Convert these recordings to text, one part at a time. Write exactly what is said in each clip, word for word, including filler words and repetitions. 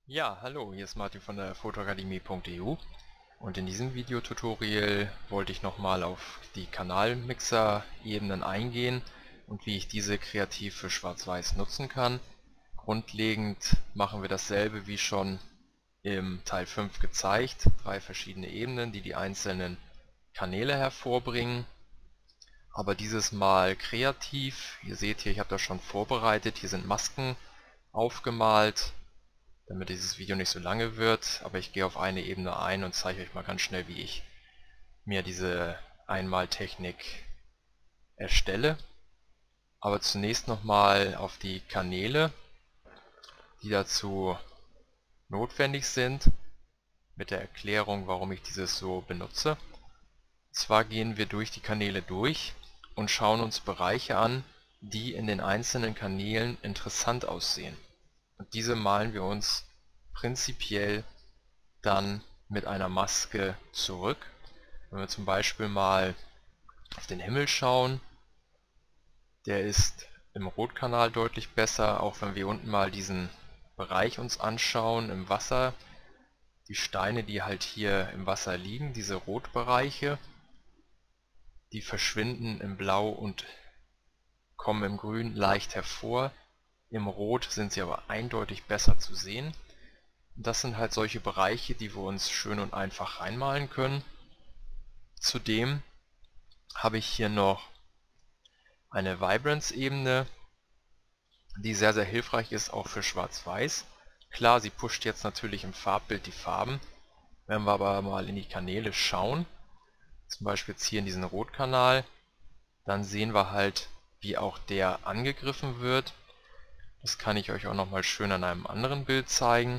Ja, hallo, hier ist Martin von der fotoakademie punkt e u und in diesem Videotutorial wollte ich nochmal auf die Kanalmixer-Ebenen eingehen und wie ich diese kreativ für Schwarz-Weiß nutzen kann. Grundlegend machen wir dasselbe wie schon im Teil fünf gezeigt, drei verschiedene Ebenen, die die einzelnen Kanäle hervorbringen, aber dieses Mal kreativ. Ihr seht hier, ich habe das schon vorbereitet, hier sind Masken aufgemalt, damit dieses Video nicht so lange wird, aber ich gehe auf eine Ebene ein und zeige euch mal ganz schnell, wie ich mir diese Einmaltechnik erstelle. Aber zunächst nochmal auf die Kanäle, die dazu notwendig sind, mit der Erklärung, warum ich dieses so benutze. Und zwar gehen wir durch die Kanäle durch und schauen uns Bereiche an, die in den einzelnen Kanälen interessant aussehen. Und diese malen wir uns prinzipiell dann mit einer Maske zurück. Wenn wir zum Beispiel mal auf den Himmel schauen, der ist im Rotkanal deutlich besser, auch wenn wir unten mal diesen Bereich uns anschauen im Wasser. Die Steine, die halt hier im Wasser liegen, diese Rotbereiche, die verschwinden im Blau und kommen im Grün leicht hervor. Im Rot sind sie aber eindeutig besser zu sehen. Das sind halt solche Bereiche, die wir uns schön und einfach reinmalen können. Zudem habe ich hier noch eine Vibrance-Ebene, die sehr, sehr hilfreich ist, auch für Schwarz-Weiß. Klar, sie pusht jetzt natürlich im Farbbild die Farben. Wenn wir aber mal in die Kanäle schauen, zum Beispiel jetzt hier in diesen Rotkanal, dann sehen wir halt, wie auch der angegriffen wird. Das kann ich euch auch noch mal schön an einem anderen Bild zeigen.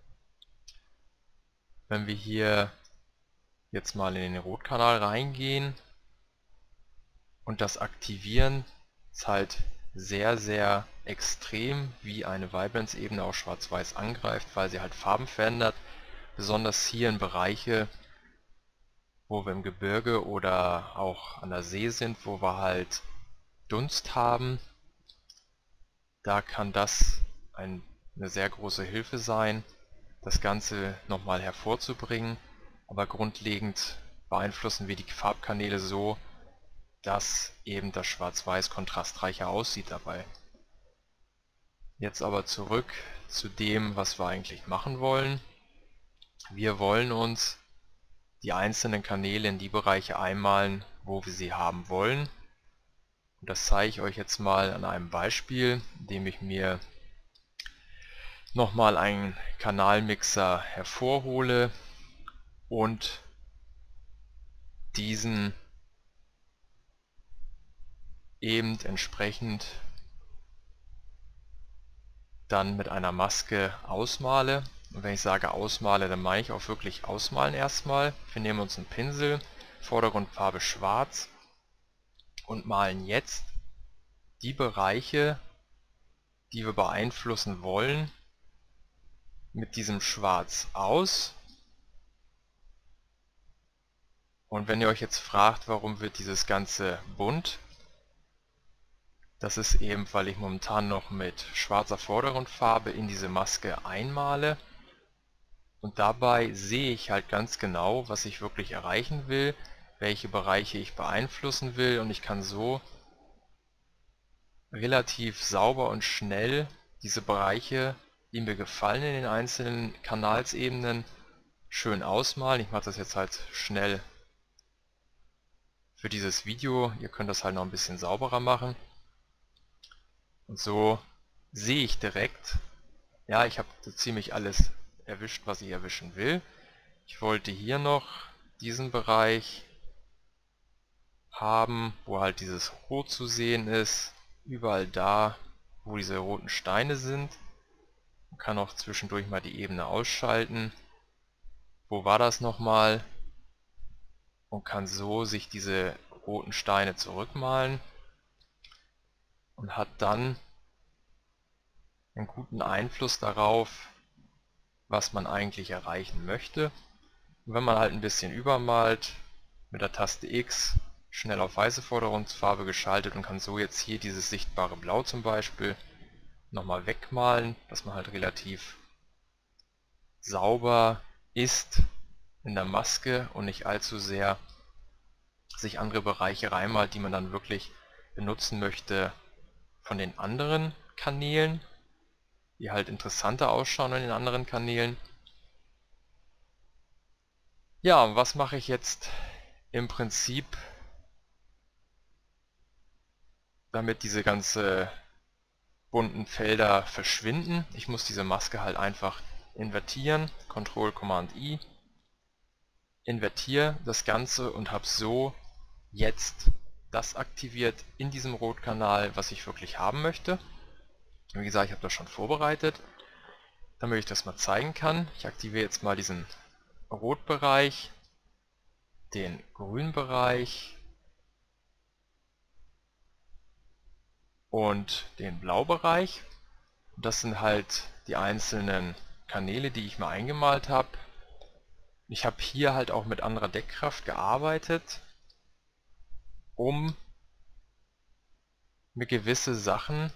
Wenn wir hier jetzt mal in den Rotkanal reingehen und das aktivieren, ist halt sehr, sehr extrem, wie eine Vibrance-Ebene auch Schwarz-Weiß angreift, weil sie halt Farben verändert. Besonders hier in Bereiche, wo wir im Gebirge oder auch an der See sind, wo wir halt Dunst haben, da kann das ein, eine sehr große Hilfe sein, das Ganze nochmal hervorzubringen. Aber grundlegend beeinflussen wir die Farbkanäle so, dass eben das Schwarz-Weiß kontrastreicher aussieht dabei. Jetzt aber zurück zu dem, was wir eigentlich machen wollen. Wir wollen uns die einzelnen Kanäle in die Bereiche einmalen, wo wir sie haben wollen. Und das zeige ich euch jetzt mal an einem Beispiel, indem ich mir nochmal einen Kanalmixer hervorhole und diesen eben entsprechend dann mit einer Maske ausmale. Und wenn ich sage ausmale, dann meine ich auch wirklich ausmalen erstmal. Wir nehmen uns einen Pinsel, Vordergrundfarbe schwarz und malen jetzt die Bereiche, die wir beeinflussen wollen, mit diesem Schwarz aus. Und wenn ihr euch jetzt fragt, warum wird dieses Ganze bunt, das ist eben, weil ich momentan noch mit schwarzer Vordergrundfarbe in diese Maske einmale. Und dabei sehe ich halt ganz genau, was ich wirklich erreichen will, welche Bereiche ich beeinflussen will, und ich kann so relativ sauber und schnell diese Bereiche, die mir gefallen in den einzelnen Kanalsebenen, schön ausmalen. Ich mache das jetzt halt schnell für dieses Video. Ihr könnt das halt noch ein bisschen sauberer machen. Und so sehe ich direkt, ja, ich habe so ziemlich alles erwischt, was ich erwischen will. Ich wollte hier noch diesen Bereich haben, wo halt dieses Rot zu sehen ist. Überall da, wo diese roten Steine sind. Man kann auch zwischendurch mal die Ebene ausschalten. Wo war das nochmal? Und kann so sich diese roten Steine zurückmalen und hat dann einen guten Einfluss darauf, was man eigentlich erreichen möchte. Und wenn man halt ein bisschen übermalt, mit der Taste X schnell auf weiße Vordergrundfarbe geschaltet und kann so jetzt hier dieses sichtbare Blau zum Beispiel nochmal wegmalen, dass man halt relativ sauber ist in der Maske und nicht allzu sehr sich andere Bereiche reinmalt, die man dann wirklich benutzen möchte von den anderen Kanälen, die halt interessanter ausschauen in den anderen Kanälen. Ja, und was mache ich jetzt im Prinzip, damit diese ganze bunten Felder verschwinden? Ich muss diese Maske halt einfach invertieren, Control Command I, invertiere das Ganze und habe so jetzt das aktiviert in diesem Rotkanal, was ich wirklich haben möchte. Wie gesagt, ich habe das schon vorbereitet, damit ich das mal zeigen kann. Ich aktiviere jetzt mal diesen Rotbereich, den Grünbereich und den Blaubereich. Das sind halt die einzelnen Kanäle, die ich mal eingemalt habe. Ich habe hier halt auch mit anderer Deckkraft gearbeitet, um mir gewisse Sachen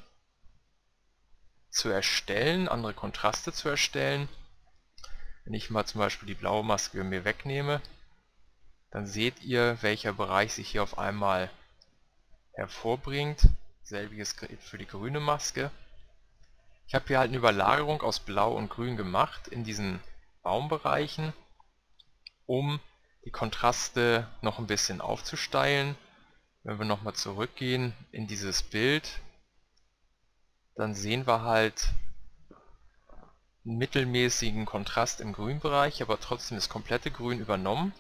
zu erstellen, andere Kontraste zu erstellen. Wenn ich mal zum Beispiel die blaue Maske mir wegnehme, dann seht ihr, welcher Bereich sich hier auf einmal hervorbringt. Selbiges für die grüne Maske. Ich habe hier halt eine Überlagerung aus Blau und Grün gemacht in diesen Baumbereichen, um die Kontraste noch ein bisschen aufzusteilen. Wenn wir nochmal zurückgehen in dieses Bild, dann sehen wir halt einen mittelmäßigen Kontrast im Grünbereich, aber trotzdem das komplette Grün übernommen.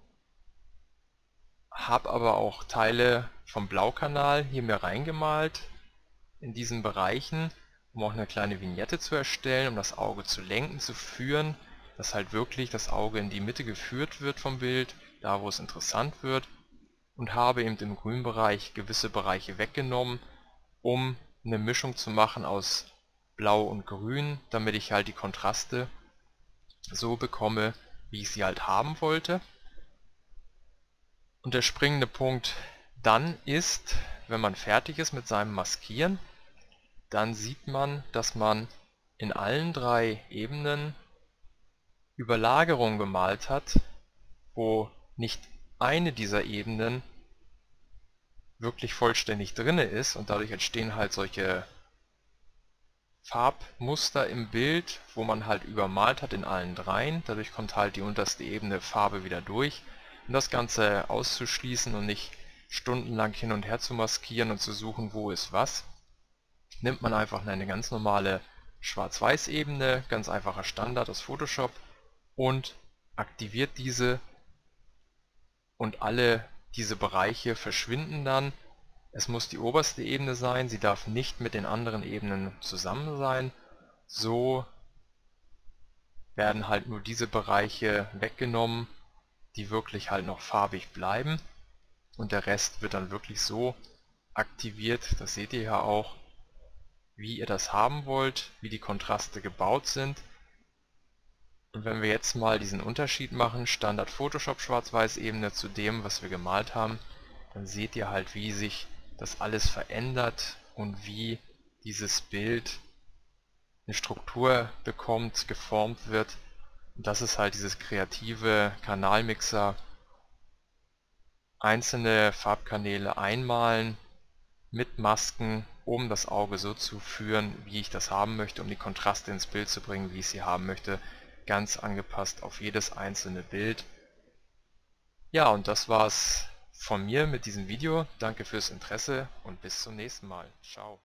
Habe aber auch Teile vom Blaukanal hier mir reingemalt in diesen Bereichen, um auch eine kleine Vignette zu erstellen, um das Auge zu lenken, zu führen, dass halt wirklich das Auge in die Mitte geführt wird vom Bild, da wo es interessant wird, und habe eben im Grünbereich gewisse Bereiche weggenommen, um eine Mischung zu machen aus Blau und Grün, damit ich halt die Kontraste so bekomme, wie ich sie halt haben wollte. Und der springende Punkt dann ist, wenn man fertig ist mit seinem Maskieren, dann sieht man, dass man in allen drei Ebenen Überlagerungen gemalt hat, wo nicht eine dieser Ebenen wirklich vollständig drinne ist, und dadurch entstehen halt solche Farbmuster im Bild, wo man halt übermalt hat in allen dreien. Dadurch kommt halt die unterste Ebene Farbe wieder durch. Um das Ganze auszuschließen und nicht stundenlang hin und her zu maskieren und zu suchen, wo ist was, nimmt man einfach eine ganz normale Schwarz-Weiß-Ebene, ganz einfacher Standard aus Photoshop, und aktiviert diese, und alle diese Bereiche verschwinden dann. Es muss die oberste Ebene sein, sie darf nicht mit den anderen Ebenen zusammen sein. So werden halt nur diese Bereiche weggenommen, die wirklich halt noch farbig bleiben, und der Rest wird dann wirklich so aktiviert, das seht ihr ja auch, wie ihr das haben wollt, wie die Kontraste gebaut sind. Und wenn wir jetzt mal diesen Unterschied machen, Standard Photoshop Schwarz-Weiß-Ebene zu dem, was wir gemalt haben, dann seht ihr halt, wie sich das alles verändert und wie dieses Bild eine Struktur bekommt, geformt wird. Und das ist halt dieses kreative Kanalmixer. Einzelne Farbkanäle einmalen mit Masken, um das Auge so zu führen, wie ich das haben möchte, um die Kontraste ins Bild zu bringen, wie ich sie haben möchte. Ganz angepasst auf jedes einzelne Bild. Ja, und das war's von mir mit diesem Video. Danke fürs Interesse und bis zum nächsten Mal. Ciao.